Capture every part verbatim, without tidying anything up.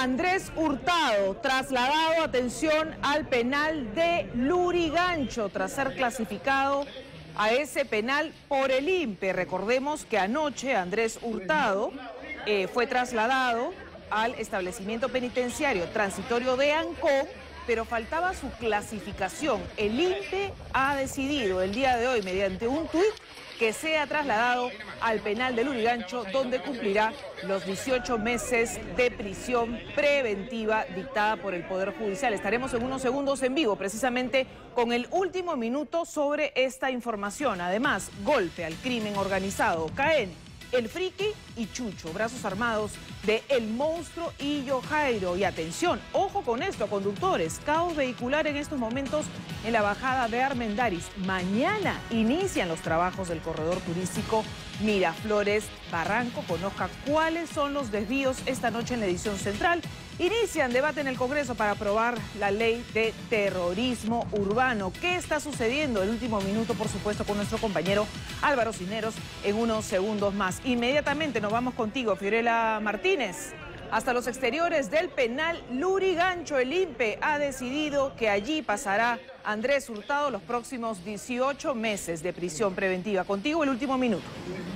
Andrés Hurtado, trasladado, atención, al penal de Lurigancho, tras ser clasificado a ese penal por el I N P E. Recordemos que anoche Andrés Hurtado eh, fue trasladado al establecimiento penitenciario transitorio de Ancón, pero faltaba su clasificación. El I N P E ha decidido el día de hoy, mediante un tuit, que sea trasladado al penal de Lurigancho, donde cumplirá los dieciocho meses de prisión preventiva dictada por el Poder Judicial. Estaremos en unos segundos en vivo, precisamente con el último minuto sobre esta información. Además, golpe al crimen organizado. Caen El Friki y Chucho, brazos armados de El Monstruo y Yojairo. Y atención, ojo con esto, conductores, caos vehicular en estos momentos en la bajada de Armendáriz. Mañana inician los trabajos del corredor turístico Miraflores Barranco. Conozca cuáles son los desvíos esta noche en la edición central. Inician debate en el Congreso para aprobar la ley de terrorismo urbano. ¿Qué está sucediendo? El último minuto, por supuesto, con nuestro compañero Álvaro Cineros en unos segundos más. Inmediatamente nos vamos contigo, Fiorella Martínez, hasta los exteriores del penal Lurigancho. El I N P E ha decidido que allí pasará Andrés Hurtado los próximos dieciocho meses de prisión preventiva. Contigo el último minuto.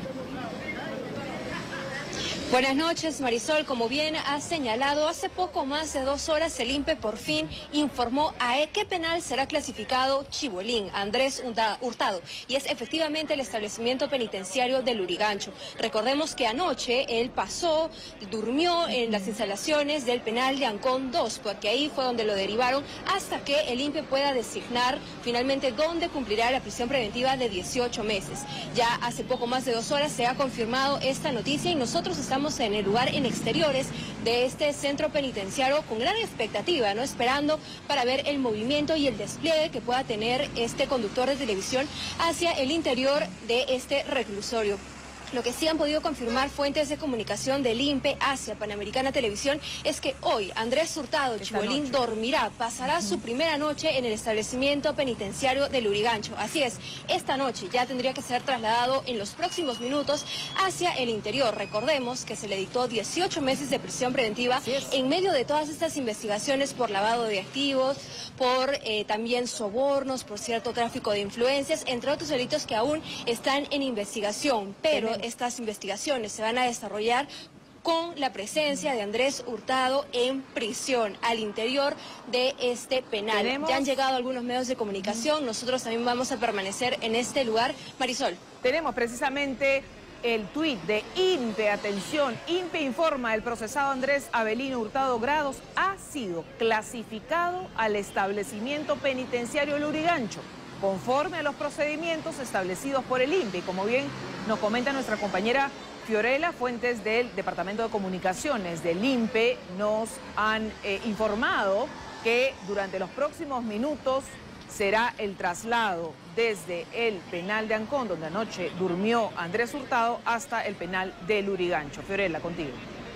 Buenas noches, Marisol. Como bien ha señalado, hace poco más de dos horas el I N P E por fin informó a qué penal será clasificado Chibolín, Andrés Hurtado, y es efectivamente el establecimiento penitenciario de Lurigancho. Recordemos que anoche él pasó, durmió en las instalaciones del penal de Ancón dos, porque ahí fue donde lo derivaron, hasta que el I N P E pueda designar finalmente dónde cumplirá la prisión preventiva de dieciocho meses. Ya hace poco más de dos horas se ha confirmado esta noticia y nosotros estamos Estamos en el lugar en exteriores de este centro penitenciario con gran expectativa, ¿no? Esperando para ver el movimiento y el despliegue que pueda tener este conductor de televisión hacia el interior de este reclusorio. Lo que sí han podido confirmar fuentes de comunicación del I N P E hacia Panamericana Televisión es que hoy Andrés Hurtado Chibolín dormirá, pasará uh-huh. su primera noche en el establecimiento penitenciario de Lurigancho. Así es, esta noche ya tendría que ser trasladado en los próximos minutos hacia el interior. Recordemos que se le dictó dieciocho meses de prisión preventiva en medio de todas estas investigaciones por lavado de activos, por eh, también sobornos, por cierto tráfico de influencias, entre otros delitos que aún están en investigación, pero estas investigaciones se van a desarrollar con la presencia de Andrés Hurtado en prisión al interior de este penal. ¿Tenemos? Ya han llegado algunos medios de comunicación, nosotros también vamos a permanecer en este lugar. Marisol. Tenemos precisamente el tuit de I N P E, atención, I N P E informa, el procesado Andrés Avelino Hurtado Grados ha sido clasificado al establecimiento penitenciario Lurigancho, conforme a los procedimientos establecidos por el I N P E. Como bien nos comenta nuestra compañera Fiorella, fuentes del Departamento de Comunicaciones del I N P E nos han eh, informado que durante los próximos minutos será el traslado desde el penal de Ancón, donde anoche durmió Andrés Hurtado, hasta el penal de Lurigancho. Fiorella, contigo.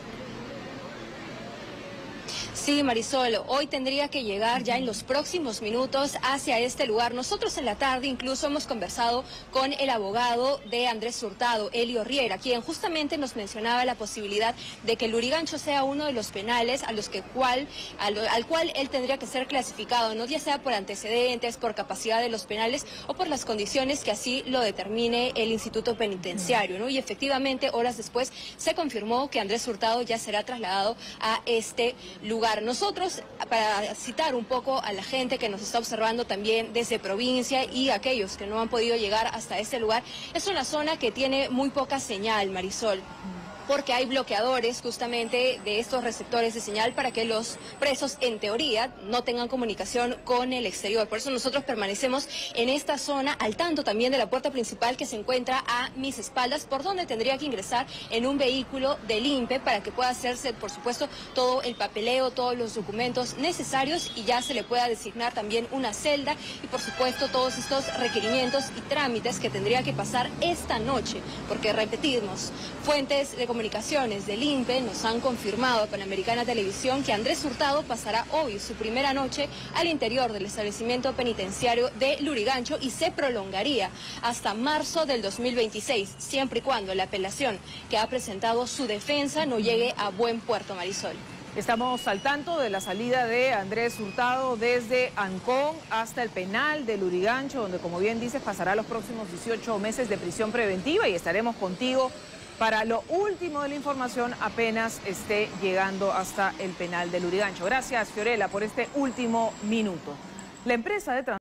Sí, Marisol, hoy tendría que llegar ya en los próximos minutos hacia este lugar. Nosotros en la tarde incluso hemos conversado con el abogado de Andrés Hurtado, Elio Riera, quien justamente nos mencionaba la posibilidad de que Lurigancho sea uno de los penales a los que cual, a lo, al cual él tendría que ser clasificado, no ya sea por antecedentes, por capacidad de los penales o por las condiciones que así lo determine el Instituto Penitenciario, ¿no? Y efectivamente, horas después se confirmó que Andrés Hurtado ya será trasladado a este lugar. Nosotros, para citar un poco a la gente que nos está observando también desde provincia y aquellos que no han podido llegar hasta este lugar, es una zona que tiene muy poca señal, Marisol, porque hay bloqueadores justamente de estos receptores de señal para que los presos, en teoría, no tengan comunicación con el exterior. Por eso nosotros permanecemos en esta zona, al tanto también de la puerta principal que se encuentra a mis espaldas, por donde tendría que ingresar en un vehículo del I N P E para que pueda hacerse, por supuesto, todo el papeleo, todos los documentos necesarios y ya se le pueda designar también una celda y, por supuesto, todos estos requerimientos y trámites que tendría que pasar esta noche, porque repetimos, fuentes de comunicaciones del I N P E nos han confirmado a Panamericana Televisión que Andrés Hurtado pasará hoy su primera noche al interior del establecimiento penitenciario de Lurigancho y se prolongaría hasta marzo del dos mil veintiséis, siempre y cuando la apelación que ha presentado su defensa no llegue a buen puerto, Marisol. Estamos al tanto de la salida de Andrés Hurtado desde Ancón hasta el penal de Lurigancho, donde, como bien dices, pasará los próximos dieciocho meses de prisión preventiva, y estaremos contigo para lo último de la información apenas esté llegando hasta el penal de Lurigancho. Gracias, Fiorella, por este último minuto. La empresa de